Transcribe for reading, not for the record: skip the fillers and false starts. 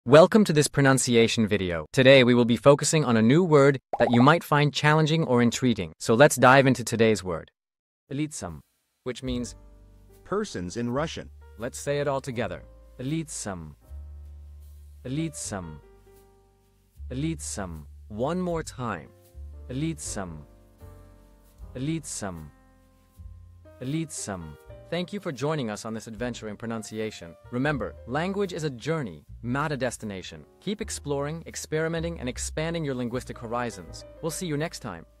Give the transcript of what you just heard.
Welcome to this pronunciation video. Today we will be focusing on a new word that you might find challenging or intriguing. So let's dive into today's word. Лицам, which means persons in Russian. Let's say it all together. Лицам. Лицам. Лицам. One more time. Лицам. Лицам. Лицам. Thank you for joining us on this adventure in pronunciation. Remember, language is a journey, not a destination. Keep exploring, experimenting, and expanding your linguistic horizons. We'll see you next time.